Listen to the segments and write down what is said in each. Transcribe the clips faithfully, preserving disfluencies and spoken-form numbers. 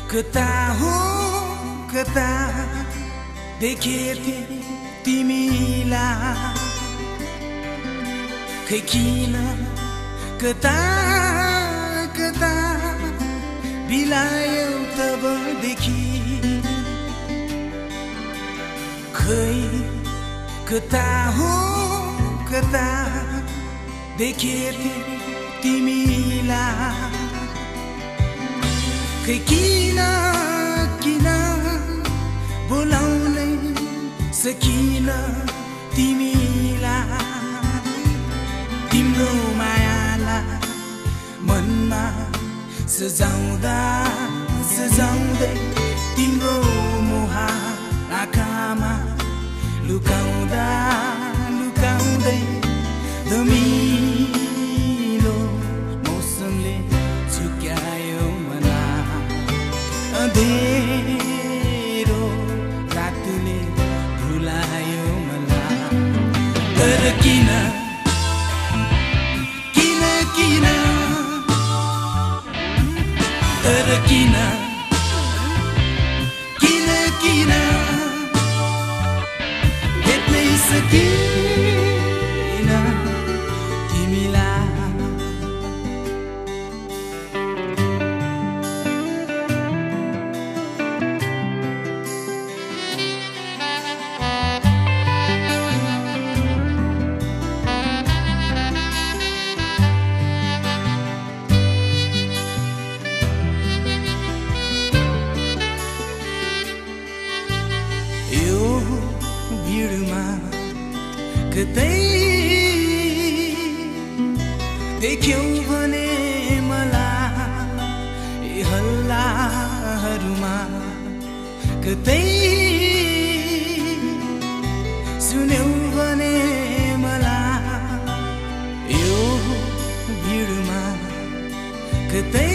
कता हो कता देखेथे तिमीलाई खै किन कता कता बिलायौ तबदेखि खै कता हो कता देखेथे तिमीलाई खै किन किन बोलाउनै सकिन तिमीलाई तिम्रो मायालाई मनमा सजाउँदा सजाउँदै तिम्रो मोहा आँखामा लुकाउँदा लुकाउँदै धमिलो मौसमले झुक्यायो मलाई अँधेरो रातले भुलायो मलाई तर किन किन किन तर किन किन किन भेट्नै सकिन तिमीलाई भिडमा कतै देख्यौ भने मलाई हल्लाहरूमा कतै सुन्यौ भने मलाई यो भिडमा कतै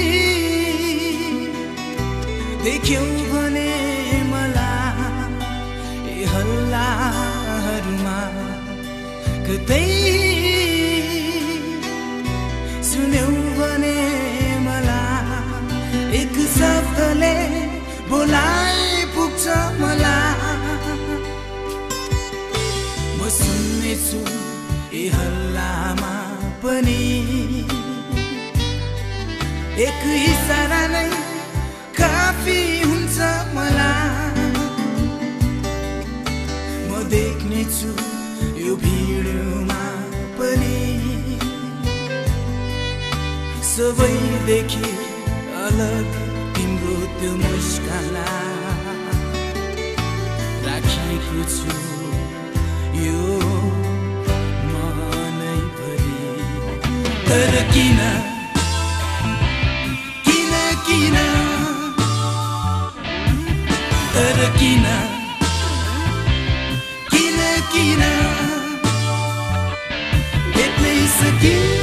देख्यौ भने हल्लाहरूमा कतै सुन्यौ भने मलाई एक शब्दले बोलाइ पुग्छ मलाई म सुन्नेछु ए हल्लामा पनि एक इसारा नै काफी हुन्छ मलाई देख्नेछु यो भिडमा पनि सबैदेखि अलग तिम्रो त्यो मुस्कानलाई राखिएको छु यो मनैभरि तर किन किन किन तर किन किन भेट्नै सकिन